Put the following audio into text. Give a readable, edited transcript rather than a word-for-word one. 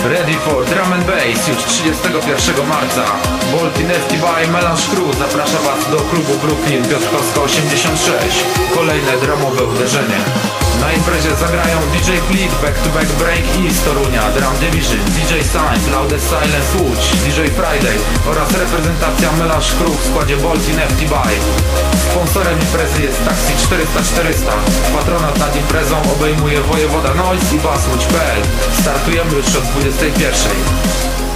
Ready for Drum and Bass już 31 marca. Boltin FTB Melange Crew zaprasza Was do klubu Brooklyn Piotrkowska 86. Kolejne drumowe uderzenie. Na imprezie zagrają DJ Fleet, Back to Back Break i z Torunia, Drum Division, DJ Sign, Loudest Silence Łódź, DJ Friday oraz reprezentacja Melange Crew w składzie Boltin FTB. Sponsorem imprezy jest Taxi 400. Patronat nad imprezą obejmuje wojewoda Noise i Basmuć.pl. Startujemy już od 21.